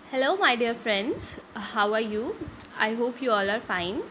Hello, my dear friends. How are you? I hope you all are fine.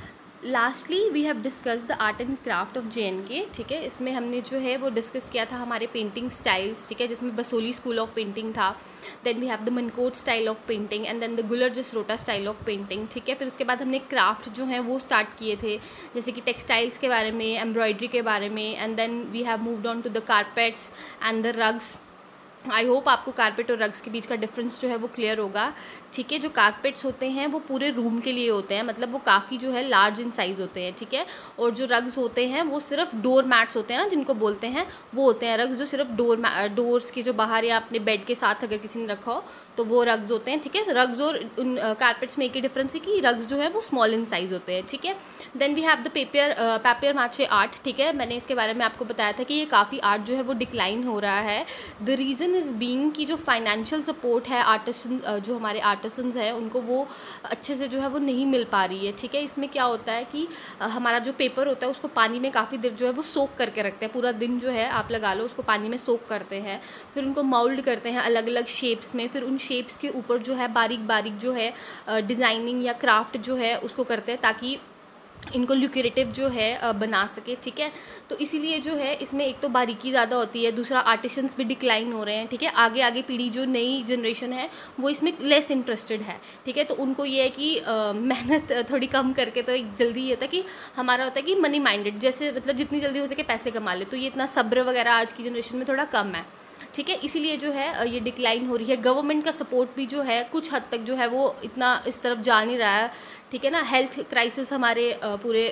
Lastly we have discuss the art and craft of JNK. ठीक है, इसमें हमने जो है वो discuss किया था हमारे पेंटिंग स्टाइल्स. ठीक है, जिसमें बसोली स्कूल ऑफ पेंटिंग था. Then we have the Mankot style of painting and then the Guler Jasrota style of painting. ठीक है, फिर उसके बाद हमने क्राफ्ट जो है वो स्टार्ट किए थे, जैसे कि टेक्सटाइल्स के बारे में, एम्ब्रॉयडरी के बारे में. And then we have moved on to the carpets and the rugs. I hope आपको कारपेट और रग्स के बीच का डिफरेंस जो है वो क्लियर होगा. ठीक है, जो कारपेट्स होते हैं वो पूरे रूम के लिए होते हैं, मतलब वो काफ़ी जो है लार्ज इन साइज़ होते हैं. ठीक है, और जो रग्स होते हैं वो सिर्फ डोर मैट्स होते हैं ना, जिनको बोलते हैं, वो होते हैं रग्स जो सिर्फ डोर्स के जो बाहर या अपने बेड के साथ अगर किसी ने रखा हो तो वो रग्स होते हैं. ठीक है, रग्स और उन कारपेट्स में एक ही डिफरेंस है कि रग्स जो है वो स्मॉल इन साइज़ होते हैं. ठीक है, then we have the paper mache art. ठीक है, मैंने इसके बारे में आपको बताया था कि ये काफ़ी आर्ट जो है वो डिक्लाइन हो रहा है. द रीज़न इज़ बीइंग कि जो फाइनेंशियल सपोर्ट है आर्टिसन, जो हमारे आर्टिसंस हैं उनको वो अच्छे से जो है वो नहीं मिल पा रही है. ठीक है, इसमें क्या होता है कि हमारा जो पेपर होता है उसको पानी में काफ़ी देर जो है वो सोक करके रखते हैं. पूरा दिन जो है आप लगा लो उसको पानी में सोक करते हैं, फिर उनको माउल्ड करते हैं अलग अलग शेप्स में. फिर उन शेप्स के ऊपर जो है बारीक बारीक जो है डिज़ाइनिंग या क्राफ्ट जो है उसको करते हैं ताकि इनको ल्यूक्रेटिव जो है बना सके. ठीक है, तो इसीलिए जो है इसमें एक तो बारीकी ज़्यादा होती है, दूसरा आर्टिशंस भी डिक्लाइन हो रहे हैं. ठीक है, आगे आगे पीढ़ी जो नई जनरेशन है वो इसमें लेस इंटरेस्टेड है. ठीक है, तो उनको ये है कि मेहनत थोड़ी कम करके, तो एक जल्दी ये होता है कि हमारा होता है कि मनी माइंडेड, जैसे मतलब जितनी जल्दी हो सके पैसे कमा ले, तो ये इतना सब्र वगैरह आज की जनरेशन में थोड़ा कम है. ठीक है, इसीलिए जो है ये डिक्लाइन हो रही है. गवर्नमेंट का सपोर्ट भी जो है कुछ हद तक जो है वो इतना इस तरफ जा नहीं रहा है. ठीक है ना, हेल्थ क्राइसिस हमारे पूरे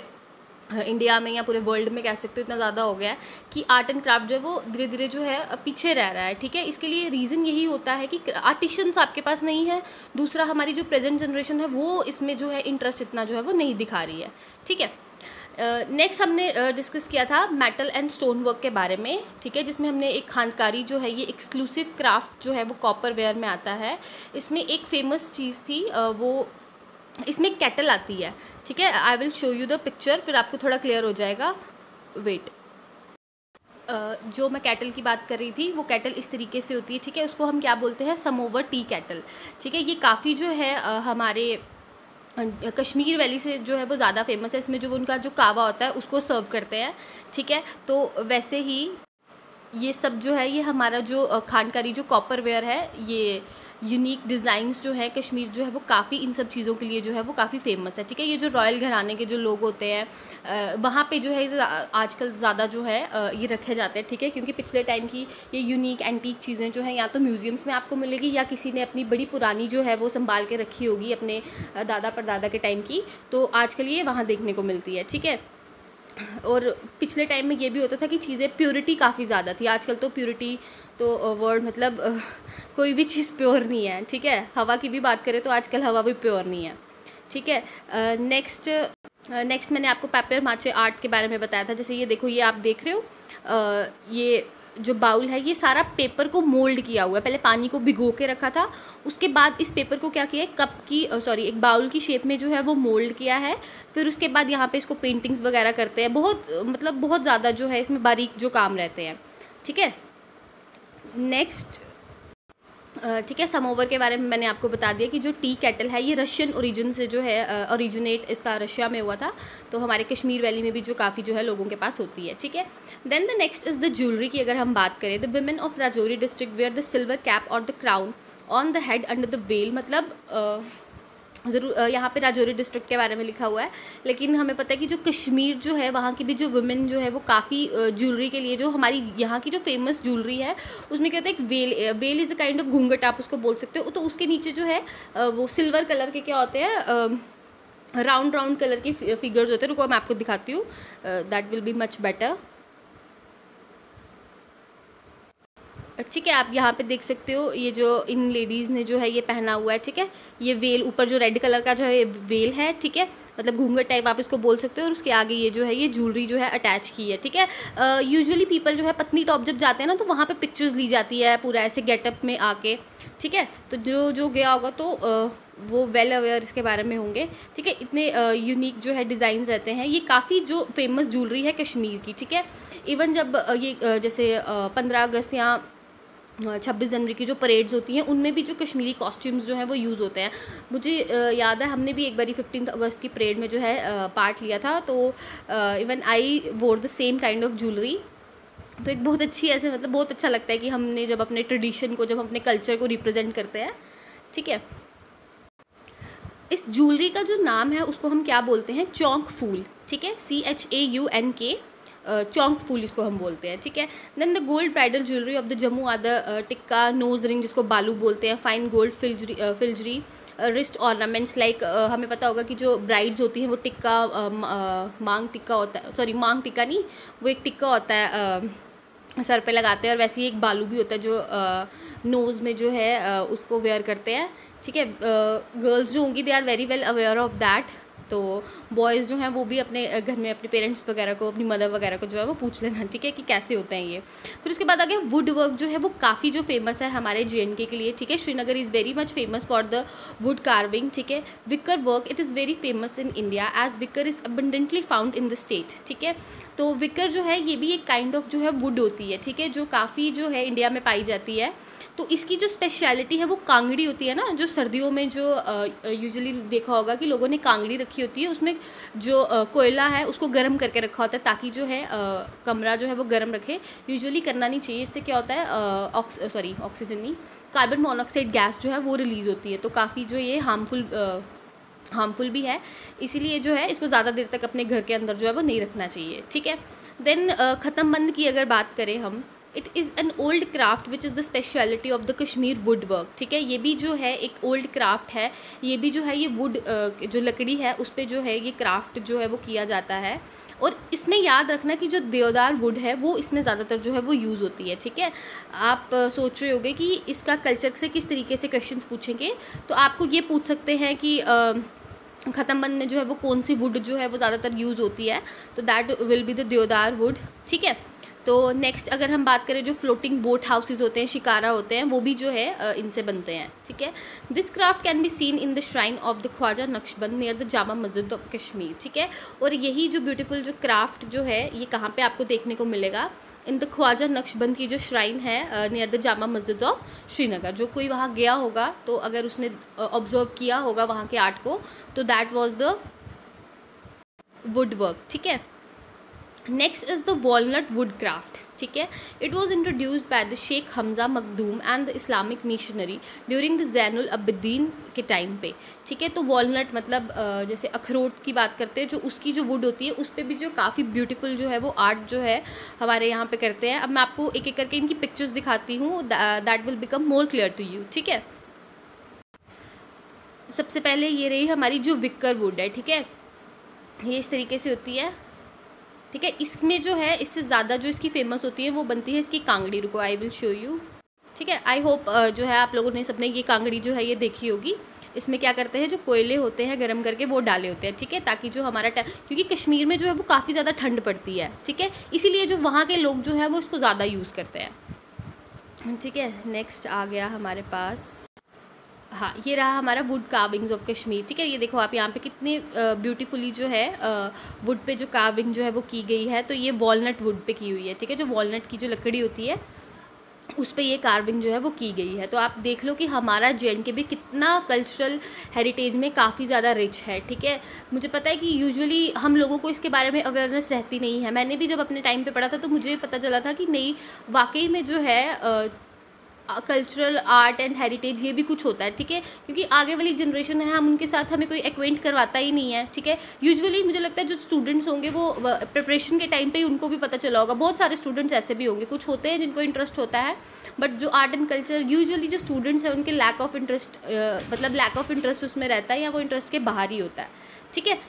इंडिया में या पूरे वर्ल्ड में कह सकते हो इतना ज़्यादा हो गया है कि आर्ट एंड क्राफ्ट जो है वो धीरे धीरे जो है पीछे रह रहा है. ठीक है, इसके लिए रीज़न यही होता है कि आर्टिशंस आपके पास नहीं है. दूसरा, हमारी जो प्रेजेंट जनरेशन है वो इसमें जो है इंटरेस्ट इतना जो है वो नहीं दिखा रही है. ठीक है, नेक्स्ट हमने डिस्कस किया था मेटल एंड स्टोन वर्क के बारे में. ठीक है, जिसमें हमने एक खानकारी जो है ये एक्सक्लूसिव क्राफ्ट जो है वो कॉपर वेयर में आता है. इसमें एक फेमस चीज़ थी, वो इसमें कैटल आती है. ठीक है, I will show you the picture, फिर आपको थोड़ा क्लियर हो जाएगा. वेट, जो मैं कैटल की बात कर रही थी वो कैटल इस तरीके से होती है. ठीक है, उसको हम क्या बोलते हैं, समोवर टी कैटल. ठीक है, ये काफ़ी जो है हमारे कश्मीर वैली से जो है वो ज़्यादा फेमस है. इसमें जो उनका जो कावा होता है उसको सर्व करते हैं. ठीक है, तो वैसे ही ये सब जो है ये हमारा जो खानकारी जो कॉपर वेयर है, ये यूनिक डिज़ाइंस जो है कश्मीर जो है वो काफ़ी इन सब चीज़ों के लिए जो है वो काफ़ी फेमस है. ठीक है, ये जो रॉयल घराने के जो लोग होते हैं वहाँ पे जो है आजकल ज़्यादा जो है ये रखे जाते हैं. ठीक है, क्योंकि पिछले टाइम की ये यूनिक एंटीक चीज़ें जो हैं या तो म्यूज़ियम्स में आपको मिलेगी या किसी ने अपनी बड़ी पुरानी जो है वो संभाल के रखी होगी अपने दादा परदादा के टाइम की, तो आजकल ये वहाँ देखने को मिलती है. ठीक है, और पिछले टाइम में ये भी होता था कि चीज़ें प्योरिटी काफ़ी ज़्यादा थी. आजकल तो प्योरिटी तो वर्ड मतलब कोई भी चीज़ प्योर नहीं है. ठीक है, हवा की भी बात करें तो आजकल हवा भी प्योर नहीं है. ठीक है, नेक्स्ट मैंने आपको पेपर माचे आर्ट के बारे में बताया था. जैसे ये देखो, ये आप देख रहे हो, ये जो बाउल है ये सारा पेपर को मोल्ड किया हुआ है. पहले पानी को भिगो के रखा था, उसके बाद इस पेपर को क्या किया है, कप की एक बाउल की शेप में जो है वो मोल्ड किया है. फिर उसके बाद यहाँ पे इसको पेंटिंग्स वगैरह करते हैं. बहुत ज़्यादा जो है इसमें बारीक जो काम रहते हैं. ठीक है, नेक्स्ट ठीक है, समोवर के बारे में मैंने आपको बता दिया कि जो टी कैटल है ये रशियन ओरिजिन से जो है ओरिजिनेट इसका रशिया में हुआ था. तो हमारे कश्मीर वैली में भी जो काफ़ी जो है लोगों के पास होती है. ठीक है, then the next is the jewellery की अगर हम बात करें, the women of Rajouri district wear the silver cap और the crown on the head under the veil. मतलब ज़रूर यहाँ पे राजौरी डिस्ट्रिक्ट के बारे में लिखा हुआ है, लेकिन हमें पता है कि जो कश्मीर जो है वहाँ की भी जो वुमेन जो है वो काफ़ी ज्वेलरी के लिए, जो हमारी यहाँ की जो फेमस ज्वेलरी है उसमें क्या होता है, एक veil is a kind of घूंघट आप उसको बोल सकते हो. तो उसके नीचे जो है वो सिल्वर कलर के क्या होते हैं, राउंड कलर के फिगर्स होते हैं. रुको मैं आपको दिखाती हूँ, that will be much better. ठीक है, आप यहाँ पे देख सकते हो ये जो इन लेडीज़ ने जो है ये पहना हुआ है. ठीक है, ये वेल ऊपर जो रेड कलर का जो है ये वेल है. ठीक है, मतलब घूंघट टाइप आप इसको बोल सकते हो, और उसके आगे ये जो है ये ज्वेलरी जो है अटैच की है. ठीक है, यूजुअली पीपल जो है पत्नी टॉप जब जाते हैं ना तो वहाँ पे पिक्चर्स ली जाती है पूरा ऐसे गेटअप में आके. ठीक है, तो जो गया होगा तो वो वेल अवेयर इसके बारे में होंगे. ठीक है, इतने यूनिक जो है डिज़ाइन रहते हैं. ये काफ़ी जो फेमस ज्वेलरी है कश्मीर की. ठीक है, इवन जब ये जैसे 15 अगस्त या 26 जनवरी की जो परेड्स होती हैं उनमें भी जो कश्मीरी कॉस्ट्यूम्स जो हैं वो यूज़ होते हैं। मुझे याद है हमने भी एक बारी 15 अगस्त की परेड में जो है पार्ट लिया था, तो even I wore the same kind of jewellery. तो एक बहुत अच्छी ऐसे मतलब बहुत अच्छा लगता है कि हमने जब अपने ट्रेडिशन को, जब अपने कल्चर को रिप्रेजेंट करते हैं, ठीक है। इस ज्वेलरी का जो नाम है उसको हम क्या बोलते हैं, चौंक फूल, ठीक है, CHAUNK, चौंक फूल इसको हम बोलते हैं, ठीक है। Then the gold bridal jewellery of the Jammu are the tikka, nose ring जिसको बालू बोलते हैं, fine gold filigree, wrist ornaments like हमें पता होगा कि जो ब्राइड्स होती हैं वो टिक्का, मांग टिक्का होता है, सॉरी मांग टिक्का नहीं, वो एक टिक्का होता है सर पे लगाते हैं, और वैसे ही एक बालू भी होता है जो नोज़ में जो है उसको वेयर करते हैं, ठीक है। गर्ल्स जो होंगी they are very well aware of that. तो बॉयज़ जो हैं वो भी अपने घर में अपने पेरेंट्स वगैरह को, अपनी मदर वगैरह को जो है वो पूछ लेना, ठीक है, कि कैसे होते हैं ये। फिर उसके बाद आगे वुड वर्क जो है वो काफ़ी जो फेमस है हमारे JNK के लिए, ठीक है। Srinagar is very much famous for the wood carving, ठीक है। Wicker work it is very famous in India as wicker is abundantly found in the state, ठीक है। तो विकर जो है ये भी एक काइंड ऑफ जो है वुड होती है, ठीक है, जो काफ़ी जो है इंडिया में पाई जाती है। तो इसकी जो स्पेशलिटी है वो कांगड़ी होती है ना, जो सर्दियों में जो यूजुअली देखा होगा कि लोगों ने कांगड़ी रखी होती है, उसमें जो कोयला है उसको गर्म करके रखा होता है ताकि जो है कमरा जो है वो गर्म रखे। यूजुअली करना नहीं चाहिए, इससे क्या होता है ऑक्सीजन नहीं, कार्बन मोनोऑक्साइड गैस जो है वो रिलीज़ होती है, तो काफ़ी जो ये हार्मफुल भी है, इसीलिए जो है इसको ज़्यादा देर तक अपने घर के अंदर जो है वो नहीं रखना चाहिए, ठीक है। देन ख़त्म बंद की अगर बात करें हम, it is an old craft which is the speciality of the Kashmir wood work, ठीक है। ये भी जो है एक ओल्ड क्राफ्ट है, ये भी जो है ये वुड जो लकड़ी है उस पर जो है ये क्राफ्ट जो है वो किया जाता है। और इसमें याद रखना कि जो देवदार वुड है वो इसमें ज़्यादातर जो है वो यूज़ होती है, ठीक है। आप सोच रहे होंगे कि इसका कल्चर से किस तरीके से क्वेश्चंस पूछेंगे, तो आपको ये पूछ सकते हैं कि ख़त्म बंद में जो है वो कौन सी वुड जो है वो ज़्यादातर यूज़ होती है, तो that will be the deodar wood, ठीक है। तो नेक्स्ट अगर हम बात करें जो फ्लोटिंग बोट हाउसेज होते हैं, शिकारा होते हैं, वो भी जो है इनसे बनते हैं, ठीक है। This craft can be seen in the shrine of the Khwaja Naqshband near the Jama Masjid of Kashmir, ठीक है। और यही जो ब्यूटीफुल जो क्राफ्ट जो है ये कहाँ पे आपको देखने को मिलेगा, इन द ख्वाजा नक्शबंद की जो श्राइन है near the Jama Masjid of Srinagar. जो कोई वहाँ गया होगा तो अगर उसने ऑब्जर्व किया होगा वहाँ के आर्ट को, तो that was the wood work, ठीक है। Next is the walnut wood craft, ठीक है। It was introduced by the Sheikh Hamza Makhdoom and the Islamic missionary during the Zainul Abidin के टाइम पे, ठीक है। तो वॉलनट मतलब जैसे अखरोट की बात करते हैं, जो उसकी जो वुड होती है उस पर भी जो काफ़ी ब्यूटीफुल जो है वो आर्ट जो है हमारे यहाँ पे करते हैं। अब मैं आपको एक एक करके इनकी पिक्चर्स दिखाती हूँ, that will become more clear to you, ठीक है। सबसे पहले ये रही हमारी जो विकर वुड है, ठीक है, ये इस तरीके से होती है, ठीक है। इसमें जो है इससे ज़्यादा जो इसकी फेमस होती है वो बनती है इसकी कांगड़ी। रुको आई विल शो यू, ठीक है। आई होप जो है आप लोगों ने सबने ये कांगड़ी जो है ये देखी होगी। इसमें क्या करते हैं, जो कोयले होते हैं गर्म करके वो डाले होते हैं, ठीक है, ताकि जो हमारा क्योंकि कश्मीर में जो है वो काफ़ी ज़्यादा ठंड पड़ती है, ठीक है, इसीलिए जो वहाँ के लोग जो है वो इसको ज़्यादा यूज़ करते हैं, ठीक है। नेक्स्ट आ गया हमारे पास, हाँ ये रहा हमारा वुड कार्विंग्स ऑफ कश्मीर, ठीक है। ये देखो आप यहाँ पे कितने ब्यूटीफुली जो है वुड पे जो कार्विंग जो है वो की गई है, तो ये वॉलनट वुड पे की हुई है, ठीक है। जो वॉलनट की जो लकड़ी होती है उस पे ये कार्विंग जो है वो की गई है। तो आप देख लो कि हमारा JNK भी कितना कल्चरल हेरिटेज में काफ़ी ज़्यादा रिच है, ठीक है। मुझे पता है कि यूजुअली हम लोगों को इसके बारे में अवेयरनेस रहती नहीं है। मैंने भी जब अपने टाइम पे पढ़ा था तो मुझे पता चला था कि नहीं, वाकई में जो है कल्चरल आर्ट एंड हेरिटेज ये भी कुछ होता है, ठीक है। क्योंकि आगे वाली जनरेशन है, हम उनके साथ हमें कोई एक्वेंट करवाता ही नहीं है, ठीक है। यूजुअली मुझे लगता है जो स्टूडेंट्स होंगे वो प्रिपरेशन के टाइम पे ही उनको भी पता चला होगा। बहुत सारे स्टूडेंट्स ऐसे भी होंगे, कुछ होते हैं जिनको इंटरेस्ट होता है, बट जो आर्ट एंड कल्चर यूजुअली जो स्टूडेंट्स हैं उनके लैक ऑफ इंटरेस्ट मतलब लैक ऑफ इंटरेस्ट उसमें रहता है या वो इंटरेस्ट के बाहर ही होता है, ठीक है।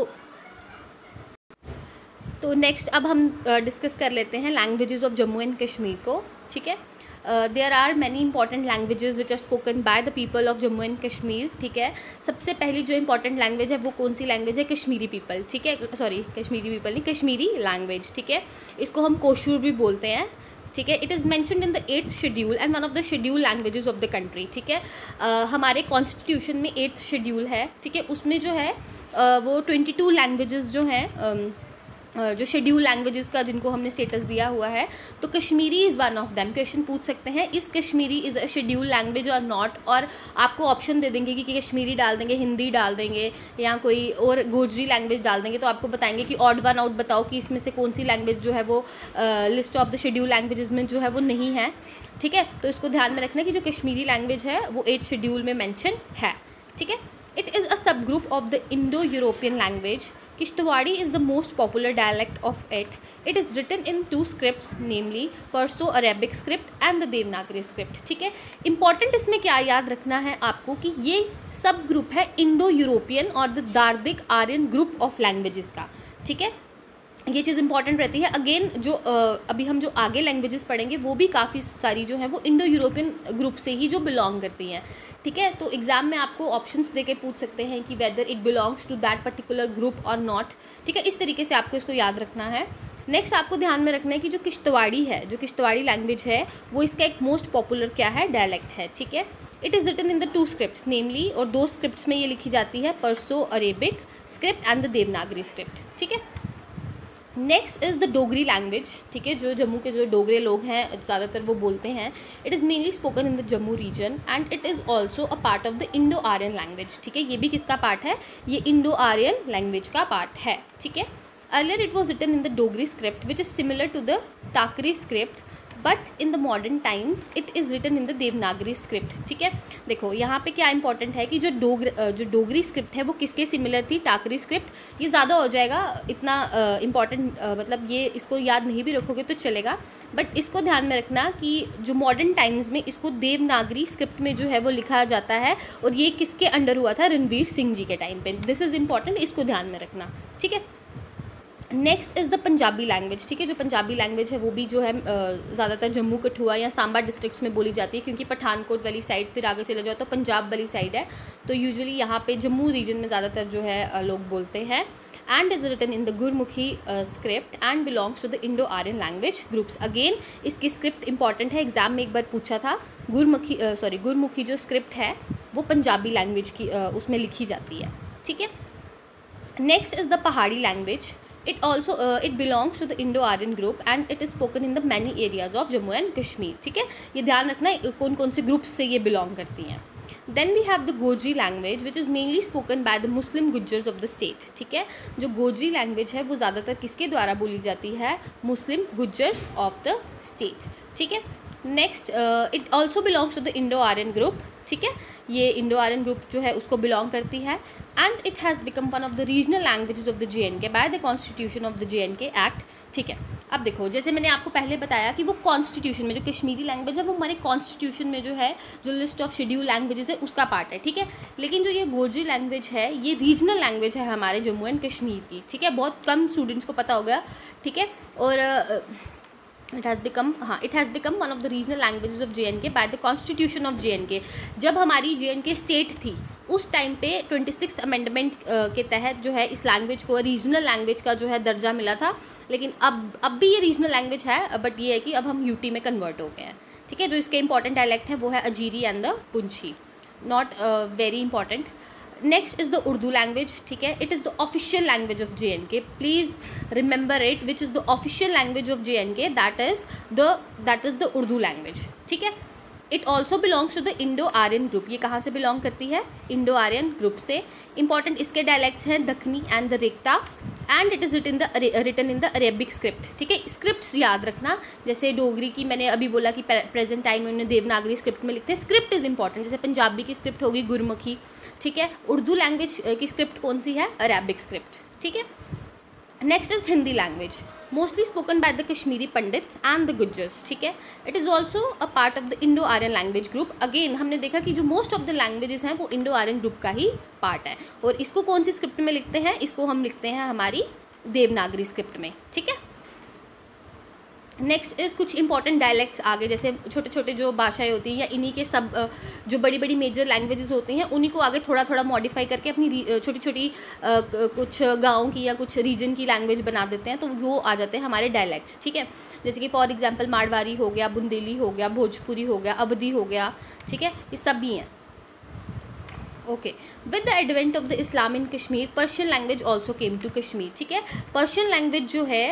तो नेक्स्ट अब हम डिस्कस कर लेते हैं languages of Jammu and Kashmir को, ठीक है। There are many important languages which are spoken by the people of Jammu and Kashmir, ठीक है। सबसे पहली जो इंपॉर्टेंट लैंग्वेज है वो कौन सी लैंग्वेज है, कश्मीरी पीपल, ठीक है, सॉरी कश्मीरी पीपल नहीं, कश्मीरी लैंग्वेज, ठीक है। इसको हम कोशूर भी बोलते हैं, ठीक है। It is mentioned in the 8th schedule and one of the schedule languages of the country, ठीक है। हमारे कॉन्स्टिट्यूशन में 8th शेड्यूल है, ठीक है, उसमें जो है वो 22 लैंग्वेजेस जो हैं जो शेड्यूल लैंग्वेजेस का जिनको हमने स्टेटस दिया हुआ है, तो Kashmiri is one of them. Question पूछ सकते हैं इस Kashmiri is a schedule language और नॉट, और आपको ऑप्शन दे देंगे कि कश्मीरी डाल देंगे, हिंदी डाल देंगे, या कोई और गोजरी लैंग्वेज डाल देंगे। तो आपको बताएंगे कि ऑड वन आउट बताओ कि इसमें से कौन सी लैंग्वेज जो है वो list of the schedule languages में जो है वो नहीं है। ठीक है, तो इसको ध्यान में रखना कि जो कश्मीरी लैंग्वेज है वो 8th शेड्यूल में मेंशन है। ठीक है, it is a sub group of the Indo European language. Kishtwadi is the most popular dialect of it. It is written in 2 scripts, namely Perso-Arabic script and the Devanagari script. ठीक है, important इसमें क्या याद रखना है आपको कि ये सब ग्रुप है इंडो यूरोपियन और the Dardic Aryan group of languages का। ठीक है, ये चीज़ इंपॉर्टेंट रहती है। अगेन जो अभी हम जो आगे लैंग्वेजेस पढ़ेंगे वो भी काफ़ी सारी जो है वो इंडो यूरोपियन ग्रुप से ही जो बिलोंग करती हैं। ठीक है, तो एग्ज़ाम में आपको ऑप्शंस देके पूछ सकते हैं कि whether it belongs to that particular group और नॉट। ठीक है, इस तरीके से आपको इसको याद रखना है। नेक्स्ट आपको ध्यान में रखना है कि जो किश्तवाड़ी है, जो किश्तवाड़ी लैंग्वेज है, वो इसका एक मोस्ट पॉपुलर क्या है, डायलेक्ट है। ठीक है, it is written in the 2 scripts namely, और 2 स्क्रिप्ट्स में ये लिखी जाती है, Perso Arabic script and the Devanagari script. ठीक है, next is the Dogri language. ठीक है, जो जम्मू के जो डोगरे लोग हैं ज़्यादातर वो बोलते हैं। It is mainly spoken in the Jammu region and it is also a part of the Indo Aryan language. ठीक है, ये भी किसका पार्ट है, ये इंडो आर्यन लैंग्वेज का पार्ट है। ठीक है, earlier it was written in the Dogri script which is similar to the Takri script, but in the modern times it is written in the Devanagari script. ठीक है, देखो यहाँ पे क्या इंपॉर्टेंट है कि जो डोगरी स्क्रिप्ट है वो किसके सिमिलर थी, टाकरी स्क्रिप्ट। ये ज़्यादा हो जाएगा, इतना इंपॉर्टेंट मतलब ये इसको याद नहीं भी रखोगे तो चलेगा, बट इसको ध्यान में रखना कि जो मॉडर्न टाइम्स में इसको देवनागरी स्क्रिप्ट में जो है वो लिखा जाता है, और ये किसके अंडर हुआ था, रणवीर सिंह जी के टाइम पे। दिस इज़ इंपॉर्टेंट, इसको ध्यान में रखना। ठीक है, next is the Punjabi language. ठीक है, जो पंजाबी लैंग्वेज है वो भी जो है ज़्यादातर जम्मू कठुआ या सांबा डिस्ट्रिक्ट्स में बोली जाती है, क्योंकि पठानकोट वाली साइड फिर आगे चले जाओ तो पंजाब वाली साइड है, तो यूजुअली यहाँ पे जम्मू रीजन में ज़्यादातर जो है लोग बोलते हैं। And is written in the Gurmukhi script and belongs to the Indo Aryan language groups. Again इसकी स्क्रिप्ट इंपॉर्टेंट है, एग्जाम में एक बार पूछा था। गुरमुखी जो स्क्रिप्ट है वो पंजाबी लैंग्वेज की उसमें लिखी जाती है। ठीक है, next is the Pahari language. It belongs to the Indo-Aryan group and it is spoken in the many areas of Jammu and Kashmir. ठीक है, ये ध्यान रखना कौन कौन से ग्रुप्स से ये बिलोंग करती हैं। Then we have the Gojri language which is mainly spoken by the Muslim Gujjars of the state. ठीक है, जो गोजरी लैंग्वेज है वो ज़्यादातर किसके द्वारा बोली जाती है, Muslim Gujjars of the state. ठीक है, next it also belongs to the Indo Aryan group. ठीक है, ये इंडो आर्यन ग्रुप जो है उसको बिलोंग करती है। And it has become one of the regional languages of the JNK by the constitution of the JNK act. ठीक है, अब देखो जैसे मैंने आपको पहले बताया कि वो कॉन्स्टिट्यूशन में जो कश्मीरी लैंग्वेज है वो हमारे कॉन्स्टिट्यूशन में जो है जो लिस्ट ऑफ शेड्यूल लैंग्वेजेस है उसका पार्ट है। ठीक है, लेकिन जो ये गोजरी लैंग्वेज है ये रीजनल लैंग्वेज है हमारे जम्मू एंड कश्मीर की। ठीक है, बहुत कम स्टूडेंट्स को पता होगा। ठीक है, और it has become one of the regional languages of JNK by the constitution of JNK। जब हमारी JNK स्टेट थी उस टाइम पे 26th अमेंडमेंट के तहत जो है इस लैंग्वेज को रीजनल लैंग्वेज का जो है दर्जा मिला था। लेकिन अब भी ये रीजनल लैंग्वेज है, बट ये है कि अब हम UT में कन्वर्ट हो गए हैं। ठीक है, जो इसके इंपॉर्टेंट डायलेक्ट है वो है अजीरी and the Poonchi, not very important. Next is the Urdu language. ठीक है, it is the official language of JNK, please remember it, which is the official language of JNK, that is the Urdu language. ठीक है, it also belongs to the Indo Aryan group. ये कहाँ से belong करती है, Indo Aryan group से। Important इसके dialects हैं Dakhni and the Rekhta, and it is written in the Arabic script. ठीक है, स्क्रिप्ट्स याद रखना, जैसे डोगरी की मैंने अभी बोला कि प्रेजेंट टाइम में उन्हें देवनागरी स्क्रिप्ट में लिखते हैं। स्क्रिप्ट इज़ इंपॉर्टेंट, जैसे पंजाबी की स्क्रिप्ट होगी गुरमुखी। ठीक है, उर्दू लैंग्वेज की स्क्रिप्ट कौन सी है, अरेबिक स्क्रिप्ट। ठीक है, next is Hindi language, mostly spoken by the Kashmiri Pandits and the Gujjars. ठीक है, it is also a part of the Indo Aryan language group. Again हमने देखा कि जो मोस्ट ऑफ द लैंग्वेजेस हैं वो इंडो आर्यन ग्रुप का ही पार्ट है। और इसको कौन सी स्क्रिप्ट में लिखते हैं, इसको हम लिखते हैं हमारी देवनागरी स्क्रिप्ट में। ठीक है, नेक्स्ट इज़ कुछ इंपॉर्टेंट डायलेक्ट्स आगे, जैसे छोटे छोटे जो भाषाएं होती हैं या इन्हीं के सब जो बड़ी बड़ी मेजर लैंग्वेजेस होती हैं उन्हीं को आगे थोड़ा थोड़ा मॉडिफाई करके अपनी छोटी छोटी कुछ गाँव की या कुछ रीजन की लैंग्वेज बना देते हैं, तो वो आ जाते हैं हमारे डायलेक्ट्स। ठीक है, जैसे कि फॉर एग्जांपल मारवाड़ी हो गया, बुंदेली हो गया, भोजपुरी हो गया, अवधी हो गया। ठीक है, ये सब भी हैं। Okay, with the advent of the Islam in Kashmir Persian language also came to Kashmir. ठीक है, पर्शियन लैंग्वेज जो है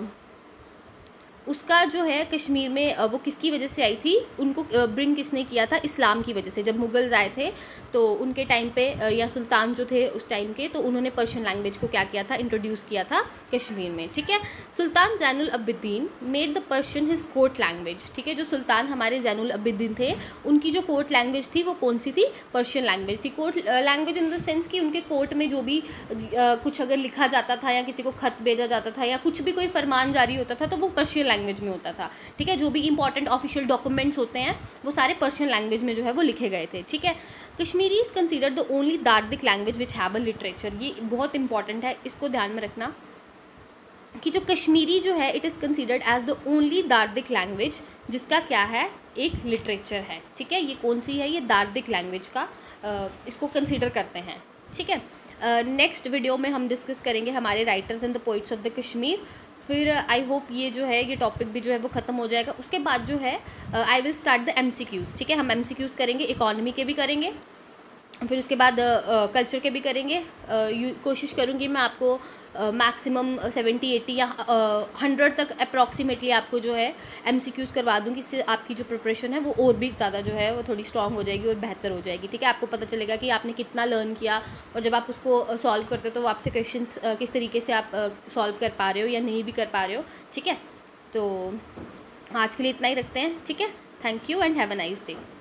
उसका जो है कश्मीर में वो किसकी वजह से आई थी, उनको ब्रिंग किसने किया था, इस्लाम की वजह से। जब मुगल्स आए थे तो उनके टाइम पे या सुल्तान जो थे उस टाइम के, तो उन्होंने पर्शियन लैंग्वेज को क्या किया था, इंट्रोड्यूस किया था कश्मीर में। ठीक है, Sultan Zainul Abidin made the Persian his court language. ठीक है, जो सुल्तान हमारे ज़ैनुल अबिदीन थे उनकी जो कोर्ट लैंग्वेज थी वो कौन सी थी, पर्शियन लैंग्वेज थी। Court language in the sense कि उनके कोर्ट में जो भी कुछ अगर लिखा जाता था या किसी को खत भेजा जाता था या कुछ भी कोई फरमान जारी होता था तो वो पर्शियन लैंग्वेज में होता था। ठीक है, जो भी इंपॉर्टेंट ऑफिशियल डॉक्यूमेंट्स होते हैं वो सारे पर्शियन लैंग्वेज में जो है वो लिखे गए थे। ठीक है, Kashmiri is considered the only Dardic language which have a literature. ये बहुत इंपॉर्टेंट है, इसको ध्यान में रखना कि जो कश्मीरी जो है it is considered as the only Dardic language जिसका क्या है, एक लिटरेचर है। ठीक है, ये कौन सी है, ये दार्दिक लैंग्वेज का इसको कंसीडर करते हैं। ठीक है, नेक्स्ट वीडियो में हम डिस्कस करेंगे हमारे writers and the poets of the Kashmir. फिर आई होप ये जो है ये टॉपिक भी जो है वो ख़त्म हो जाएगा। उसके बाद जो है I will start the MCQs। ठीक है, हम MCQs करेंगे, इकोनॉमी के भी करेंगे, फिर उसके बाद कल्चर के भी करेंगे। कोशिश करूँगी मैं आपको मैक्सिमम 70 80 या 100 तक अप्रॉक्सीमेटली आपको जो है MCQs करवा दूँगी। इससे आपकी जो प्रिपरेशन है वो और भी ज़्यादा जो है वो थोड़ी स्ट्रांग हो जाएगी और बेहतर हो जाएगी। ठीक है, आपको पता चलेगा कि आपने कितना लर्न किया और जब आप उसको सॉल्व करते हो तो वो आपसे क्वेश्चंस किस तरीके से आप सॉल्व कर पा रहे हो या नहीं भी कर पा रहे हो। ठीक है, तो आज के लिए इतना ही रखते हैं। ठीक है, thank you and have a nice day.